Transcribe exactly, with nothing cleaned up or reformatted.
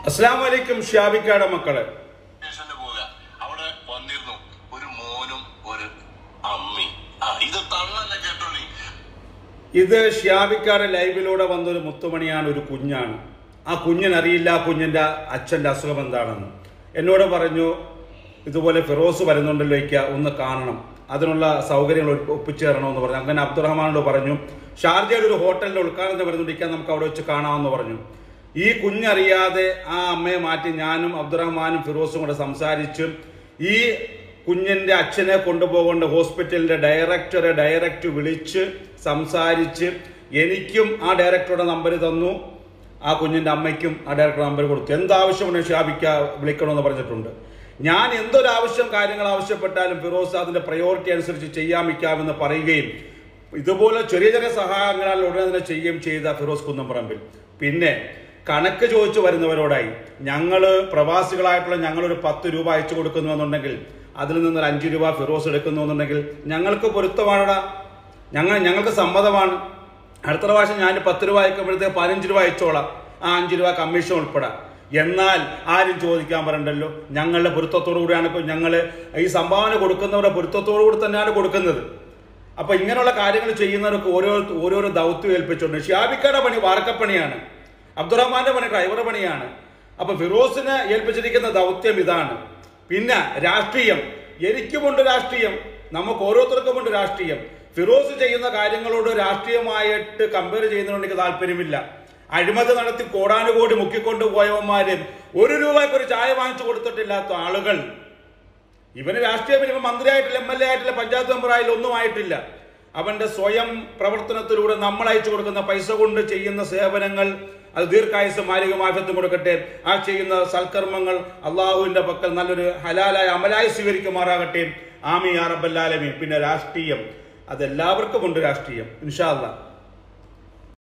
അസ്സലാമു അലൈക്കും ഷിഹാബിക്കയുടെ മക്കളെ. ഇത് ഷിഹാബിക്കയുടെ ലൈവിലൂടെ വന്നൊരു മുത്തുമണിയാണ്, ഒരു കുഞ്ഞാണ്. ആ കുഞ്ഞിനറിയില്ല ആ കുഞ്ഞിൻ്റെ അച്ഛൻ്റെ അസുഖം എന്താണെന്ന്. എന്നോട് പറഞ്ഞു ഇതുപോലെ ഫിറോസ് വരുന്നുണ്ടല്ലോ ഇക്ക, ഒന്ന് കാണണം, അതിനുള്ള സൗകര്യങ്ങൾ ഒപ്പിച്ചേരണമെന്ന് പറഞ്ഞു. അങ്ങനെ അബ്ദുറഹ്മാനോട് പറഞ്ഞു ഷാർജയിൽ ഒരു ഹോട്ടലിൽ ഉദ്ഘാടനം വരുന്നുണ്ടിരിക്കാൻ, നമുക്ക് അവിടെ വെച്ച് കാണാമെന്ന് പറഞ്ഞു. ഈ കുഞ്ഞറിയാതെ ആ അമ്മയെ മാറ്റി ഞാനും അബ്ദുറഹ്മാനും ഫിറോസും കൂടെ സംസാരിച്ചു. ഈ കുഞ്ഞിൻ്റെ അച്ഛനെ കൊണ്ടുപോകേണ്ട ഹോസ്പിറ്റലിൻ്റെ ഡയറക്ടറെ ഡയറക്റ്റ് വിളിച്ച് സംസാരിച്ച് എനിക്കും ആ ഡയറക്ടറുടെ നമ്പർ തന്നു, ആ കുഞ്ഞിൻ്റെ അമ്മയ്ക്കും ആ ഡയറക്ടറുടെ നമ്പർ കൊടുത്തു. എന്താവശ്യമുണ്ടെങ്കിൽ ഷിഹാബിക്ക വിളിക്കണമെന്ന് പറഞ്ഞിട്ടുണ്ട്. ഞാൻ എന്തൊരാവശ്യം കാര്യങ്ങൾ ആവശ്യപ്പെട്ടാലും ഫിറോസ് അതിൻ്റെ പ്രയോറിറ്റി അനുസരിച്ച് ചെയ്യാമിക്കാമെന്ന് പറയുകയും ഇതുപോലെ ചെറിയ ചെറിയ സഹായങ്ങളാൽ ഉടനെ തന്നെ ചെയ്യുകയും ചെയ്ത ഫിറോസ് കുന്നംപറമ്പിൽ. പിന്നെ കണക്ക് ചോദിച്ചു വരുന്നവരോടായി, ഞങ്ങൾ പ്രവാസികളായിട്ടുള്ള ഞങ്ങളൊരു പത്ത് രൂപ അയച്ചു കൊടുക്കുന്നുവെന്നുണ്ടെങ്കിൽ അതിൽ നിന്നൊരു അഞ്ച് രൂപ ഫിറോസ് എടുക്കുന്നുവെന്നുണ്ടെങ്കിൽ ഞങ്ങൾക്ക് പൊരുത്തമാണടാ, ഞങ്ങൾ ഞങ്ങൾക്ക് സമ്മതമാണ്. അടുത്ത പ്രാവശ്യം ഞാൻ പത്ത് രൂപ അയക്കുമ്പോഴത്തേക്ക് പതിനഞ്ച് രൂപ അയച്ചോളാം, ആ അഞ്ച് രൂപ കമ്മീഷൻ ഉൾപ്പെടാം. എന്നാൽ ആരും ചോദിക്കാൻ പറയണ്ടല്ലോ. ഞങ്ങളുടെ പൊരുത്തത്തോടു കൂടിയാണ് ഞങ്ങൾ ഈ സംഭാവന കൊടുക്കുന്നവരുടെ പൊരുത്തത്തോടു കൂടി തന്നെയാണ് കൊടുക്കുന്നത്. അപ്പൊ ഇങ്ങനെയുള്ള കാര്യങ്ങൾ ചെയ്യുന്നവർക്ക് ഓരോ ഓരോരോ ദൗത്യം ഏൽപ്പിച്ചുകൊണ്ട് ഷിഹാബിക്കയുടെ പണി വാർക്കപ്പണിയാണ്, അബ്ദുറഹ്മാന്റെ പണി ഡ്രൈവറുടെ പണിയാണ്. അപ്പൊ ഫിറോസിനെ ഏൽപ്പിച്ചിരിക്കുന്ന ദൗത്യം ഇതാണ്. പിന്നെ രാഷ്ട്രീയം, എനിക്കുമുണ്ട് രാഷ്ട്രീയം, നമുക്ക് ഓരോരുത്തർക്കുമുണ്ട് രാഷ്ട്രീയം. ഫിറോസ് ചെയ്യുന്ന കാര്യങ്ങളോട് രാഷ്ട്രീയമായിട്ട് കമ്പയർ ചെയ്യുന്നതുകൊണ്ട് എനിക്ക് താല്പര്യമില്ല. അഴിമതി നടത്തി കോടാനുകോടി മുക്കിക്കൊണ്ടു പോയവന്മാര് ഒരു രൂപയ്ക്ക് ഒരു ചായ വാങ്ങിച്ചു കൊടുത്തിട്ടില്ലാത്ത ആളുകൾ, ഇവന് രാഷ്ട്രീയം, ഇവൻ മന്ത്രിയായിട്ടില്ല, എം എൽ എ ആയിട്ടില്ല, പഞ്ചായത്ത് മെമ്പറായില്ല, ഒന്നും ആയിട്ടില്ല. അവന്റെ സ്വയം പ്രവർത്തനത്തിലൂടെ നമ്മൾ അയച്ചു കൊടുക്കുന്ന പൈസ കൊണ്ട് ചെയ്യുന്ന സേവനങ്ങൾ അത് ദീർഘായുസ്സും മാലികമാഫ്യത്തും കൊടുക്കട്ടെ. ആ ചെയ്യുന്ന സൽക്കർമ്മങ്ങൾ അള്ളാഹുവിന്റെ പക്കൽ നല്ലൊരു ഹലാലായ അമലായി സ്വീകരിക്കുമാറാകട്ടെ. ആമീൻ യാ റബ്ബൽ ആലമീൻ. പിന്നെ രാഷ്ട്രീയം, അതെല്ലാവർക്കും ഉണ്ട് രാഷ്ട്രീയം, ഇൻഷാ അല്ലാഹ്.